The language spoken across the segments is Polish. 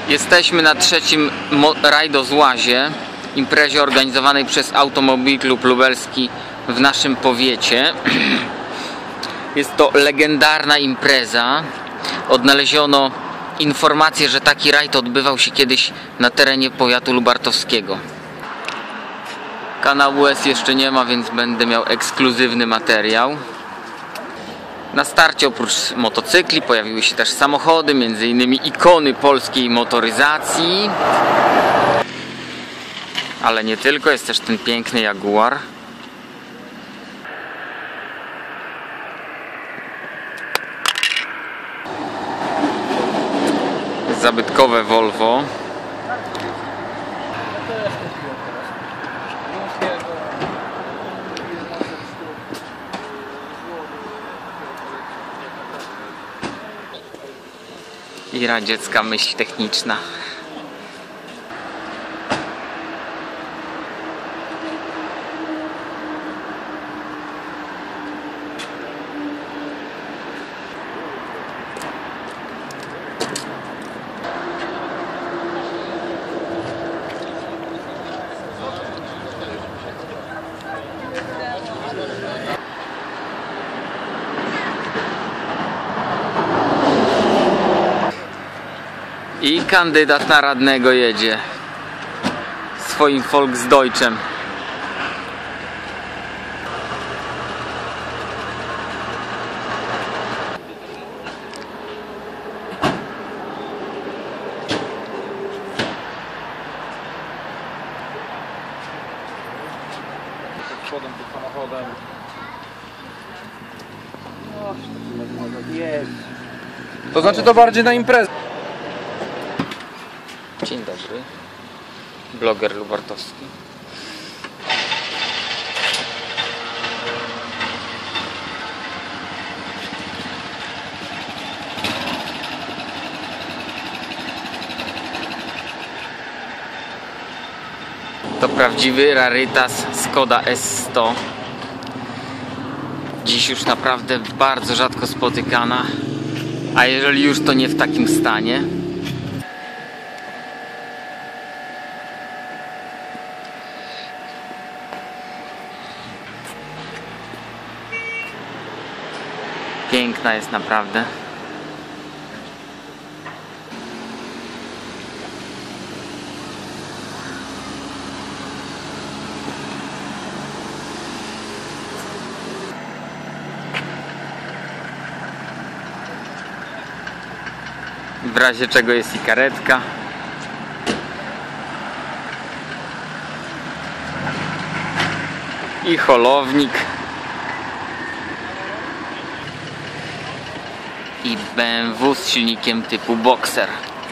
Jesteśmy na trzecim rajdozłazie, imprezie organizowanej przez Automobil Klub Lubelski w naszym powiecie. Jest to legendarna impreza. Odnaleziono informację, że taki rajd odbywał się kiedyś na terenie powiatu lubartowskiego. Kanału S jeszcze nie ma, więc będę miał ekskluzywny materiał. Na starcie oprócz motocykli pojawiły się też samochody, m.in. ikony polskiej motoryzacji. Ale nie tylko, jest też ten piękny Jaguar. Zabytkowe Volvo. I radziecka myśl techniczna. I kandydat na radnego jedzie swoim Volksdeutschem. Przodem tym samochodem. To znaczy to bardziej na imprezę. Dzień dobry, bloger lubartowski. To prawdziwy rarytas Skoda S100. Dziś już naprawdę bardzo rzadko spotykana, a jeżeli już, to nie w takim stanie. Piękna jest naprawdę. W razie czego jest i karetka. I holownik. I BMW z silnikiem typu Boxer.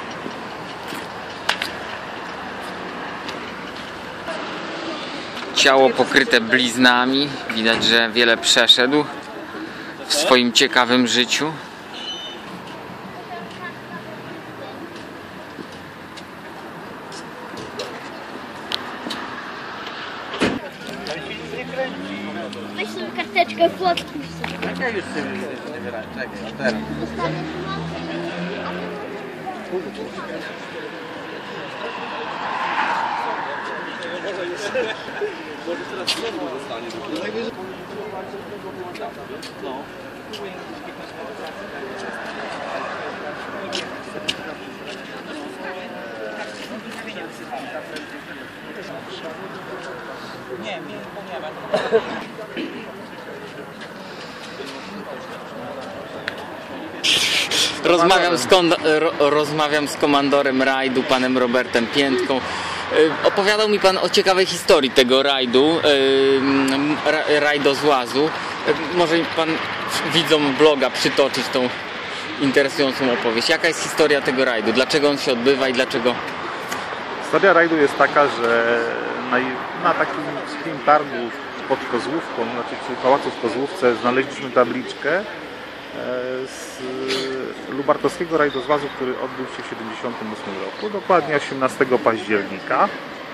Ciało pokryte bliznami. Widać, że wiele przeszedł w swoim ciekawym życiu. Weź sobie karteczkę, podpisz sobie. Ja już sobie wybierałem, czekaj, a teraz. Może teraz znowu zostanie. No. Nie, mnie nie ma. Rozmawiam z komandorem rajdu, panem Robertem Piętką. Opowiadał mi pan o ciekawej historii tego rajdu, rajdozłazu. Może pan widzom bloga przytoczyć tą interesującą opowieść. Jaka jest historia tego rajdu? Dlaczego on się odbywa i dlaczego? Historia rajdu jest taka, że na takim suchym targu pod Kozłówką, znaczy przy Pałacu w Kozłówce, znaleźliśmy tabliczkę z lubartowskiego rajdozłazu, który odbył się w 1978 roku, dokładnie 18 października.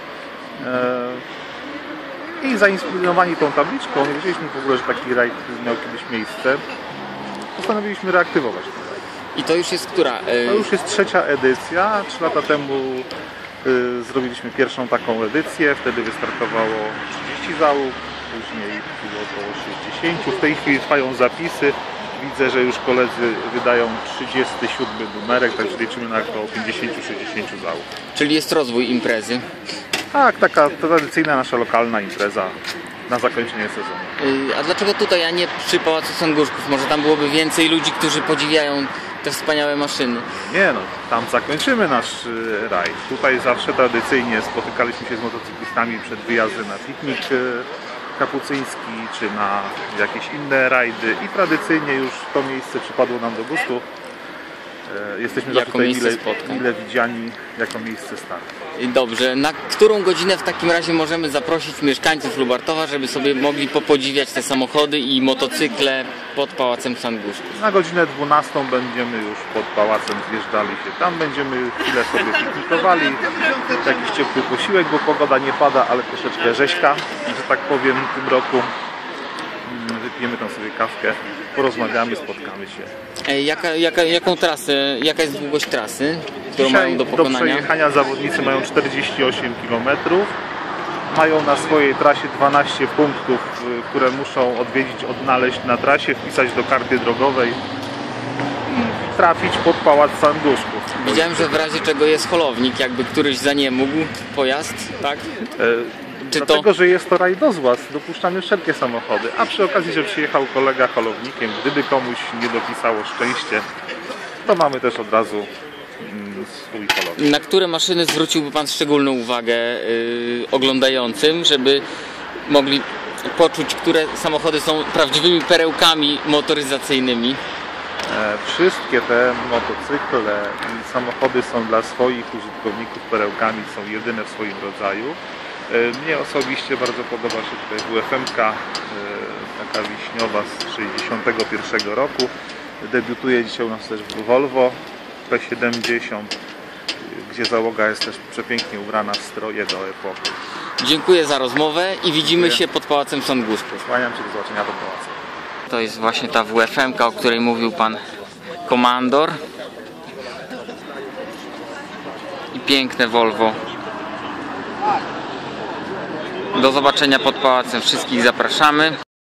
I zainspirowani tą tabliczką, nie wiedzieliśmy w ogóle, że taki rajd miał kiedyś miejsce, postanowiliśmy reaktywować ten rajd. I to już jest która? To już jest 3. edycja. 3 lata temu zrobiliśmy pierwszą taką edycję. Wtedy wystartowało 30 załóg, później było około 60. W tej chwili trwają zapisy. Widzę, że już koledzy wydają 37 numerek, także liczymy na około 50-60 załóg. Czyli jest rozwój imprezy. Tak, taka tradycyjna nasza lokalna impreza na zakończenie sezonu. A dlaczego tutaj, a nie przy Pałacu Sanguszków? Może tam byłoby więcej ludzi, którzy podziwiają te wspaniałe maszyny. Nie no, tam zakończymy nasz rajd. Tutaj zawsze tradycyjnie spotykaliśmy się z motocyklistami przed wyjazdem na piknik kapucyński, czy na jakieś inne rajdy i tradycyjnie już to miejsce przypadło nam do gustu. Jesteśmy zawsze tutaj mile widziani jako miejsce startu. Dobrze, na którą godzinę w takim razie możemy zaprosić mieszkańców Lubartowa, żeby sobie mogli popodziwiać te samochody i motocykle pod Pałacem Sanguszków? Na godzinę 12 będziemy już pod pałacem zjeżdżali się. Tam będziemy chwilę sobie piknikowali, jakiś ciepły posiłek, bo pogoda nie pada, ale troszeczkę rzeźka, że tak powiem, w tym roku. Wypijemy tam sobie kawkę, porozmawiamy, spotkamy się. Jaką trasę, jaka jest długość trasy, którą mają do pokonania? Do przejechania zawodnicy mają 48 km. Mają na swojej trasie 12 punktów, które muszą odwiedzić, odnaleźć na trasie, wpisać do karty drogowej i trafić pod Pałac Sanguszków. Widziałem, że w razie czego jest holownik, jakby któryś zaniemógł pojazd, tak? Dlatego, że jest to rajdozłaz, dopuszczamy wszelkie samochody, a przy okazji, że przyjechał kolega holownikiem, gdyby komuś nie dopisało szczęście, to mamy też od razu swój holownik. Na które maszyny zwróciłby Pan szczególną uwagę oglądającym, żeby mogli poczuć, które samochody są prawdziwymi perełkami motoryzacyjnymi? Wszystkie te motocykle i samochody są dla swoich użytkowników perełkami, są jedyne w swoim rodzaju. Mnie osobiście bardzo podoba się tutaj WFM-ka, taka wiśniowa z 1961 roku. Debiutuje dzisiaj u nas też Volvo P70, gdzie załoga jest też przepięknie ubrana w stroje do epoki. Dziękuję za rozmowę i widzimy się pod Pałacem Sanguszków. Kłaniam się, do zobaczenia pod pałacem. To jest właśnie ta WFM-ka, o której mówił Pan Komandor. I piękne Volvo. Do zobaczenia pod Pałacem. Wszystkich zapraszamy.